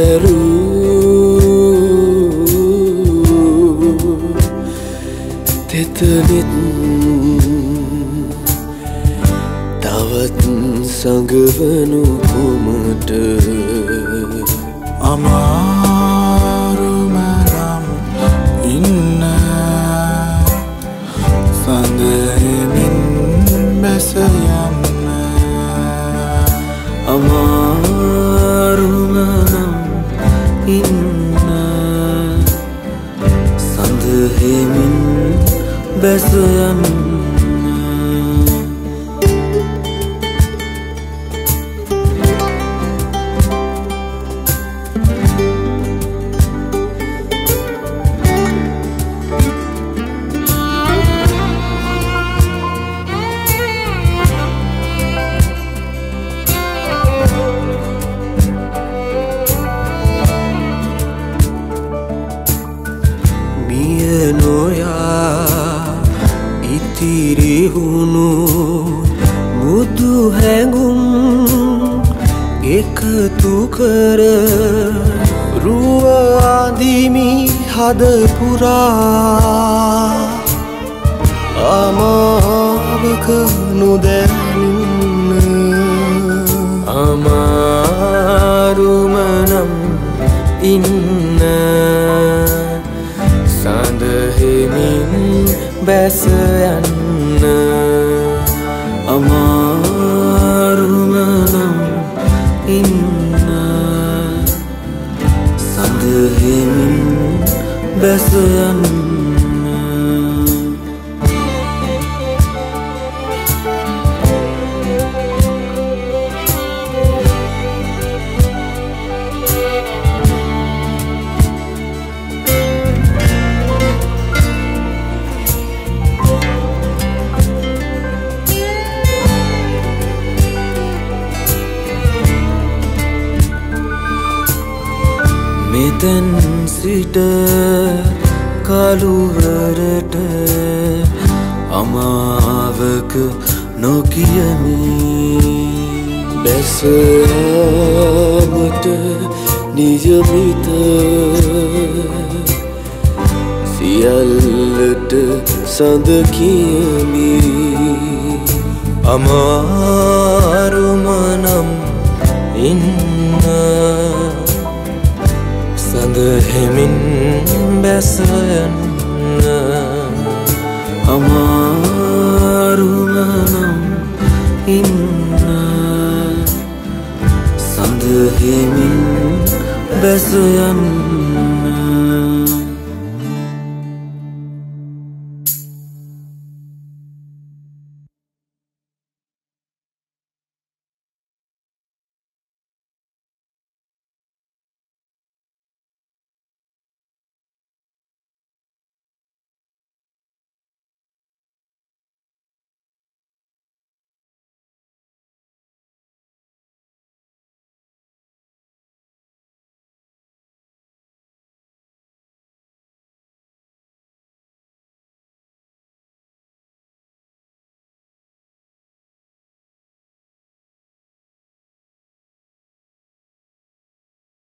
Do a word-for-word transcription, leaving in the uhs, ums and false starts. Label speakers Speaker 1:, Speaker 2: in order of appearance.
Speaker 1: ඇරු තෙතනෙත් තවත් සඟවනු කොමට
Speaker 2: අමාරුම නම් ඉන්න සඳහෙමින් බැස යන්න
Speaker 1: අමාරුම නම් ඉන්න සඳහෙමින් බැස යන්න ඉතිරිහුණු මුදු හැඟුම් එකතු කර රුව අදිමි හද පුරා අමාවක නොදැනින්න අමාරුම නම් ඉන්න සඳහෙමින් බැස යන්න අමාරුම නම් ඉන්න සඳහෙමින් බැස යන්න මෙතැන් සිට කළුවරට අමාවක නොකියමි බැස යාමට නියමිත සියල්ලට සඳ කියමි අමාරුම නම් ඉන්න සඳහෙමින් බැස යන්න අමාරුම නම් ඉන්න සඳහෙමින් බැස යන්න